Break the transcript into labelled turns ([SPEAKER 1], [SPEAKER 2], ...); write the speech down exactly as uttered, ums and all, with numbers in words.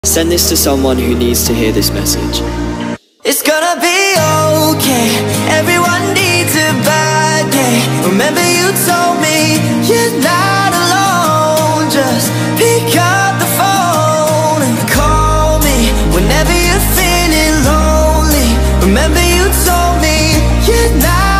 [SPEAKER 1] Send this to someone who needs to hear this message.
[SPEAKER 2] It's gonna be okay. Everyone needs a bad day. Remember you told me you're not alone. Just pick up the phone and call me whenever you're feeling lonely. Remember you told me you're not